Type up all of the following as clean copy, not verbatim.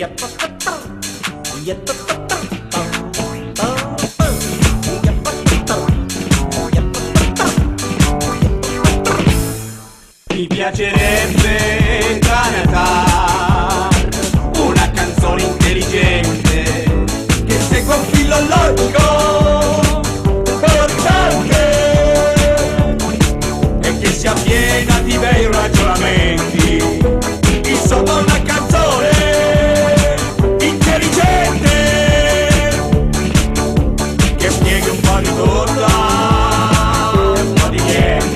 Mi piacerebbe cantare una canzone intelligente che segua un filo logico portante e che sia piena di bei ragionamenti. Insomma una canzone intelligente che spieghi un po' di tutto, un po' di niente.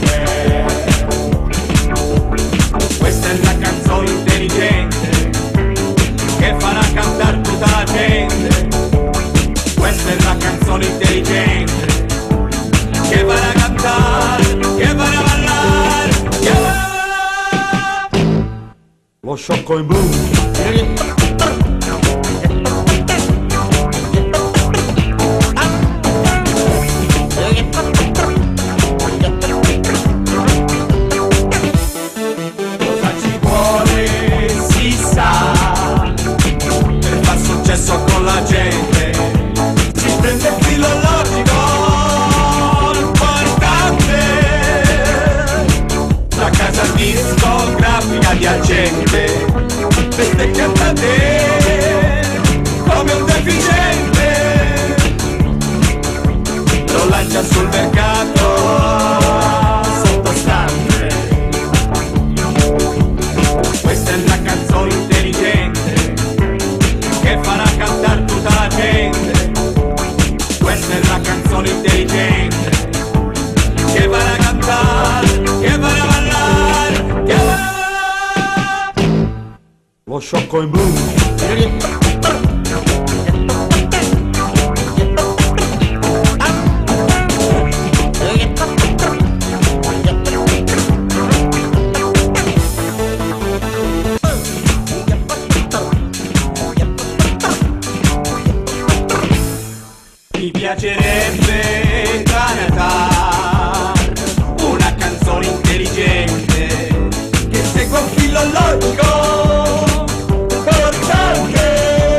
Questa è la canzone intelligente che farà cantare tutta la gente. Questa è la canzone intelligente che farà cantare, che farà ballare, che farà... Lo sciocco in blu. Cosa ci vuole si sa per far successo con la gente. Si prende il filo logico importante, la casa discografica di agente veste cantate come un deficiente, lo lancia sul mercato sottostante. Questa è la canzone intelligente che farà cantare tutta la gente. Questa è la canzone intelligente che farà cantare, che farà ballare, che farà... Lo sciocco in blu. Mi piacerebbe cantare una canzone intelligente che segua un filo logico portante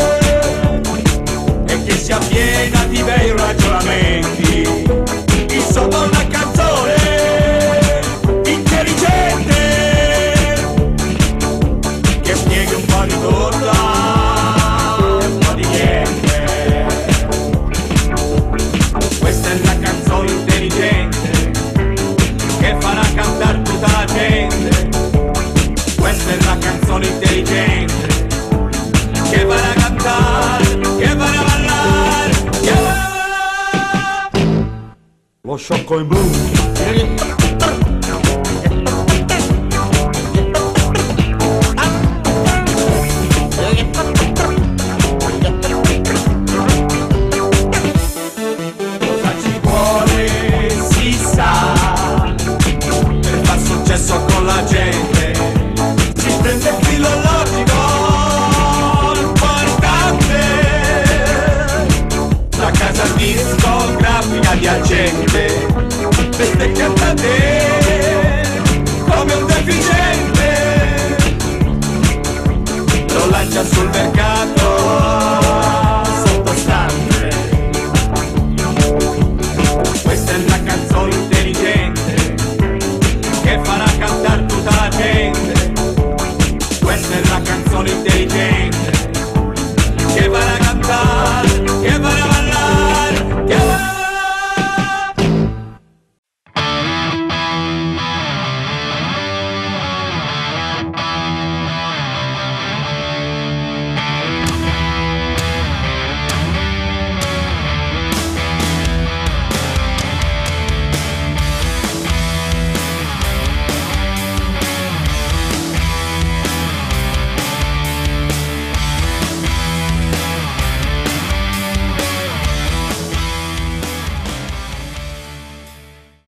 e che sia piena di bei ragionamenti. Insomma una canzone intelligente che spieghi un po' di tutto, un po' di niente. Questa è la canzone intelligente che farà cantare tutta la gente. Questa è la canzone intelligente che farà cantare, che farà ballare, che farà... Lo sciocco in blu. Cosa ci vuole si sa per far successo con la gente. Si prende il filo logico importante, la casa discografica di agente veste cantate